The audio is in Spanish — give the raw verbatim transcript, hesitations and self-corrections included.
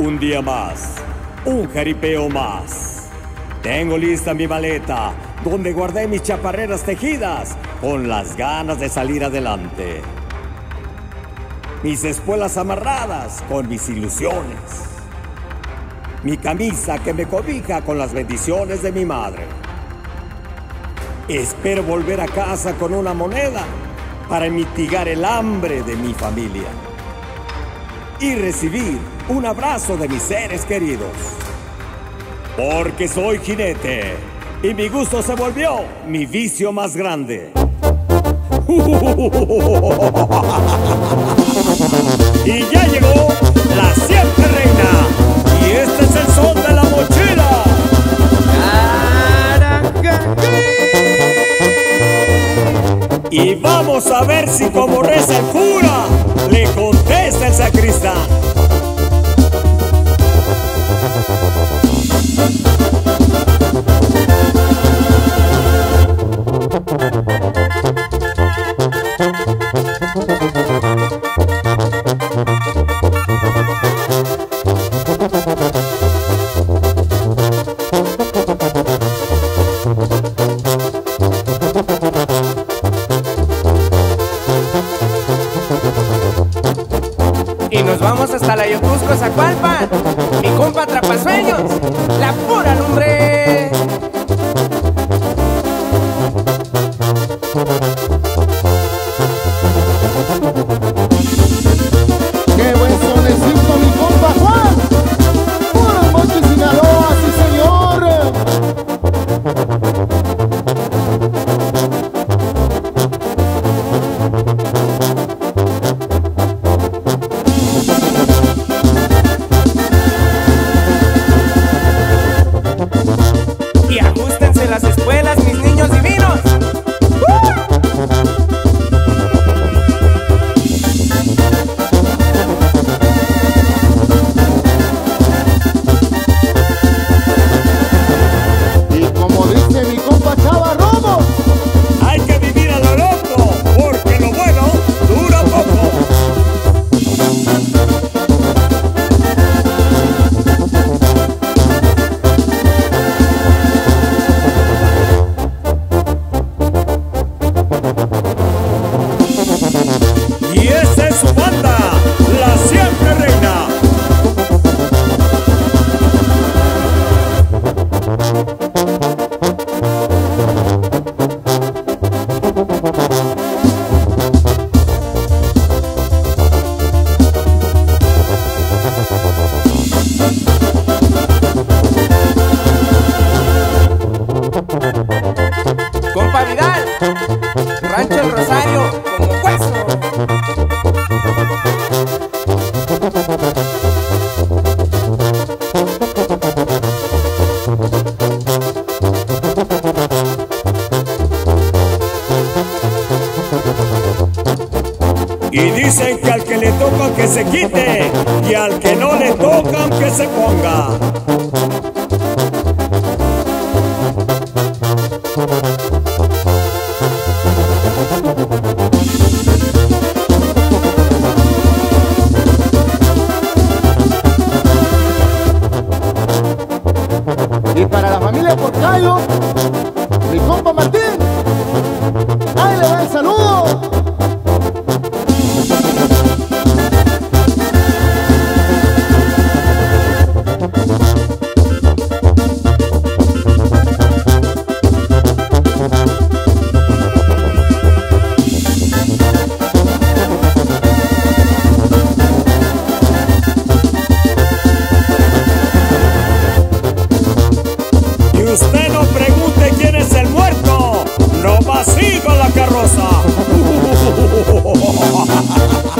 Un día más, un jaripeo más. Tengo lista mi maleta, donde guardé mis chaparreras tejidas, con las ganas de salir adelante. Mis espuelas amarradas con mis ilusiones. Mi camisa que me cobija con las bendiciones de mi madre. Espero volver a casa con una moneda para mitigar el hambre de mi familia. Y recibir un abrazo de mis seres queridos. Porque soy jinete y mi gusto se volvió mi vicio más grande. Y ya llegó la siempre reina. Y este es el son de la mochila. Y vamos a ver si como reza el cura le contesta el sacristán. Y nos vamos hasta la Yotusco, Zacualpan. Mi compa Atrapasueños, la pura lumbre. ¡Qué buen sonecito, mi compa Juan! ¡Buenas noches, Sinaloa, sí señor! Y ajustense las espuelas, mis niños divinos. Y como dice mi compa Chava Romo, Hay que vivir a lo loco, porque lo bueno dura poco. Y esa es su banda, la siempre reina. Compa Vidal, Rancho El Rosario, como hueso. Y dicen que al que le toca que se quite y al que no le tocan que se ponga. y para la familia Porcayo, mi compa Martín, ahí le va el saludo. Usted no pregunte quién es el muerto, no más siga la carroza.